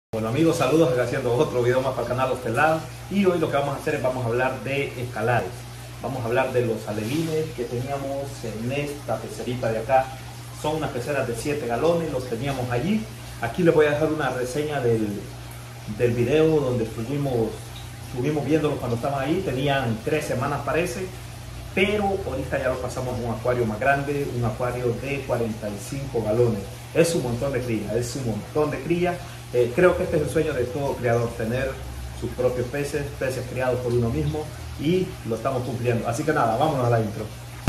Bueno amigos, saludos, acá haciendo otro video más para el canal Los Pelados. Y hoy lo que vamos a hacer es vamos a hablar de escalares. Vamos a hablar de los alevines que teníamos en esta pecerita de acá. Son unas peceras de 7 galones, los teníamos allí. Aquí les voy a dejar una reseña del video donde estuvimos viéndolos cuando estaban ahí. Tenían 3 semanas parece, pero ahorita ya los pasamos a un acuario más grande, un acuario de 45 galones. Es un montón de cría, es un montón de cría. Creo que este es el sueño de todo criador, tener sus propios peces criados por uno mismo, y lo estamos cumpliendo. Así que nada, vámonos a la intro.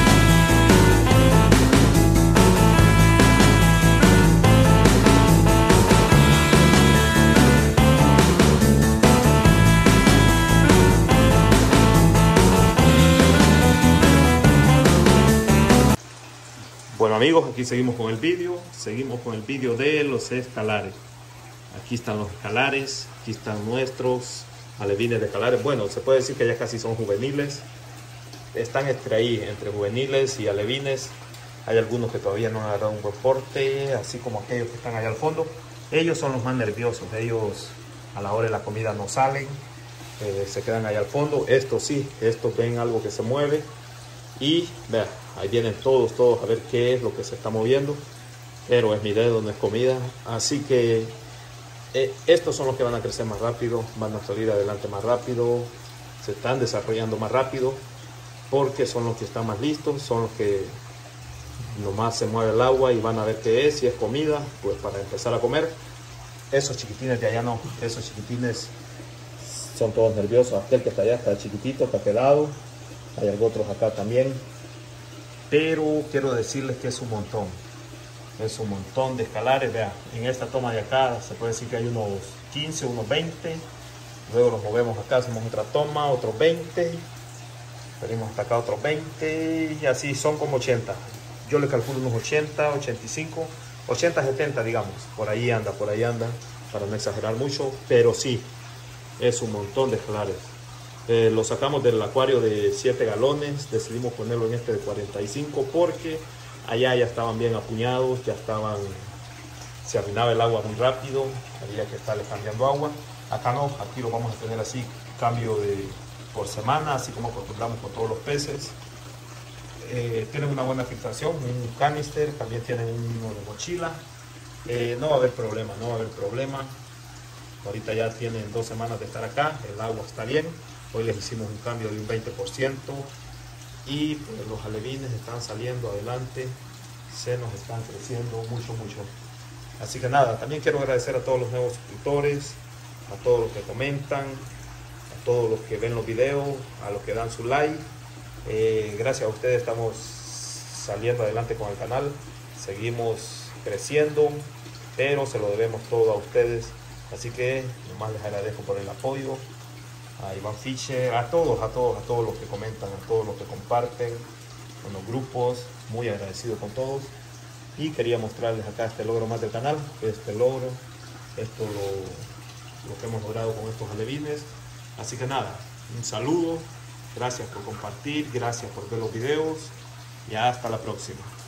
Bueno amigos, aquí seguimos con el vídeo de los escalares. Aquí están los escalares, aquí están nuestros alevines de escalares. Bueno, se puede decir que ya casi son juveniles. Están entre juveniles y alevines. Hay algunos que todavía no han agarrado un buen porte, así como aquellos que están allá al fondo. Ellos son los más nerviosos. Ellos a la hora de la comida no salen, se quedan allá al fondo. Estos sí, estos ven algo que se mueve. Y vean, ahí vienen todos a ver qué es lo que se está moviendo. Pero es mi dedo, no es comida. Así que estos son los que van a crecer más rápido, van a salir adelante más rápido, se están desarrollando más rápido, porque son los que están más listos, son los que nomás se mueve el agua y van a ver qué es, si es comida, pues para empezar a comer. Esos chiquitines de allá no, esos chiquitines son todos nerviosos. Aquel que está allá está chiquitito, está quedado, hay otros acá también, pero quiero decirles que es un montón. Es un montón de escalares. Vean, en esta toma de acá se puede decir que hay unos 15, unos 20. Luego los movemos acá, hacemos otra toma, otros 20. Venimos hasta acá otros 20. Y así son como 80. Yo le calculo unos 80, 85, 80, 70 digamos. Por ahí anda, para no exagerar mucho. Pero sí, es un montón de escalares. Lo sacamos del acuario de 7 galones. Decidimos ponerlo en este de 45 porque allá ya estaban bien apuñados, se arruinaba el agua muy rápido, había que estarle cambiando agua. Acá no, aquí lo vamos a tener así, cambio por semana, así como acostumbramos con todos los peces. Tienen una buena filtración, un canister, también tienen uno de mochila. No va a haber problema, Ahorita ya tienen 2 semanas de estar acá, el agua está bien. Hoy les hicimos un cambio de un 20%. Y pues los alevines están saliendo adelante, se nos están creciendo mucho. Así que nada, también quiero agradecer a todos los nuevos suscriptores, a todos los que comentan, a todos los que ven los videos, a los que dan su like. Gracias a ustedes estamos saliendo adelante con el canal, seguimos creciendo, pero se lo debemos todo a ustedes. Así que nomás les agradezco por el apoyo. A Iván Fischer, a todos los que comentan, a todos los que comparten en los grupos, muy agradecido con todos. Y quería mostrarles acá este logro más del canal, esto lo que hemos logrado con estos alevines. Así que nada, un saludo, gracias por compartir, gracias por ver los videos y hasta la próxima.